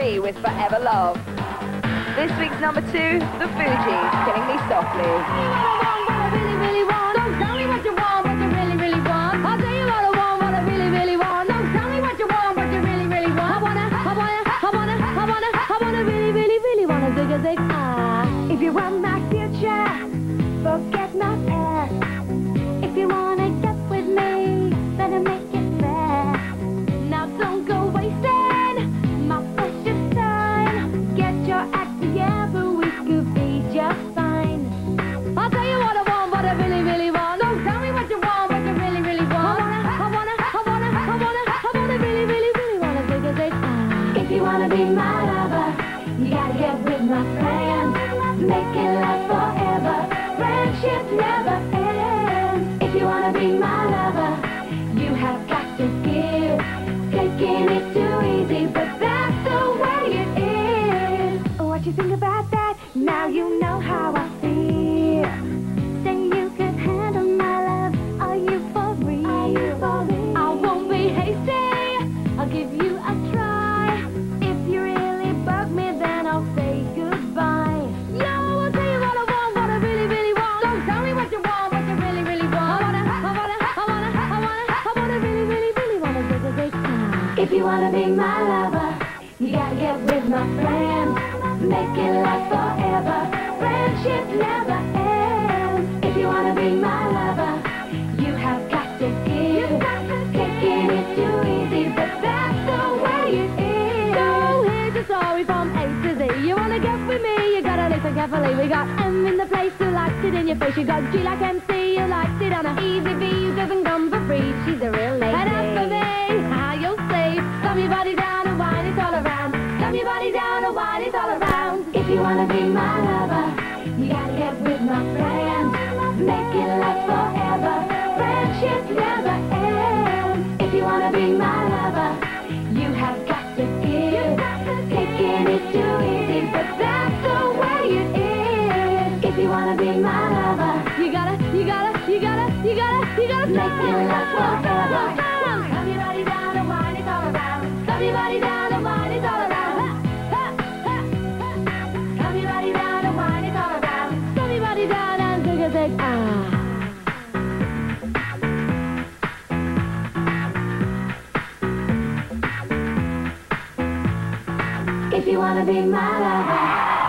3 with Forever Love. This week's number 2, The Fugees, Killing Me Softly. What I really, really want. Don't tell me what you want, what you really, really want. I'll tell you what I want, what I really, really want. Don't tell me what you want, what you really, really want. I wanna really, really, really wanna zig a zig. If you want my future, forget my past. If you wanna get with me, better make it fast. Now don't go wasting my precious time. Get your act together, we could be just fine. I'll tell you what I want, what I really, really want. Don't tell me what you want, what you really, really want. I wanna really, really, really wanna zig a zig. If you wanna be my lover, you gotta get with my friends. Make it last forever. Friendship never ends. If you wanna be my lover, you have got to give. Taking it too easy, but that's the way it is. What you think about that? Now you know how I feel. Say you could handle my love. Are you for real? I won't be hasty. I'll give you a try. If you really bug me, then I'll say goodbye. Yo, I'll tell you what I want, what I really, really want. Don't tell me what you want, what you really, really want. I wanna really, really, really wanna zig a zig. If you wanna be my lover, you gotta get with my friends. Make it last forever. Friendship never ends. If you wanna be my lover, you have got to give. Taking it too easy, but that's the way it is. So here's a story from A to Z. You wanna get with me, you gotta listen carefully. We got M in the place who likes it in your face. You got G like MC, who likes it on a easy V, who doesn't come for free. She's a real lady. And as for me, how you'll say, slam your body down and wine it all around. Slam your body down and wine it all around. If you wanna be my lover, you gotta get with my friends. Make it last forever. Friendship never ends. If you wanna be my lover, you have got to give. Taking it too easy, but that's the way it is. If you wanna be my lover, you gotta make it last forever. Slam your body down and wine it all around. Slam your body down and wine it all around. Slam your body down and wine it all around. Slam your body down and zig a zig. If you wanna be my lover.